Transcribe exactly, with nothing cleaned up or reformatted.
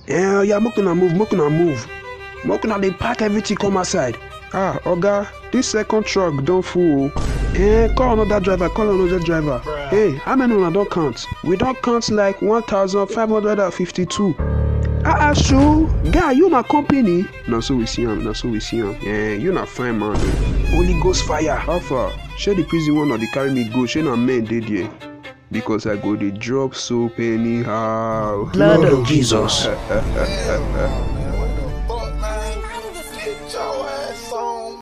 Yeah, yeah, make una move, make una move. Make una dey pack everything come outside. Ah, Oga, this second truck don full. Eh, call another driver, call another driver. Bruh. Hey, how many una don count? We don count like one thousand five hundred fifty-two. Ah, ah, so, guy, you na company? Na so we see am, na so we see am. Eh, you na fine man. Holy Ghost fire. How far? Shey the prison one or dey carry me go, shey na men dey there? Because I go dey drop soap anyhow. Blood of Jesus. What the fuck, man? Get your ass on.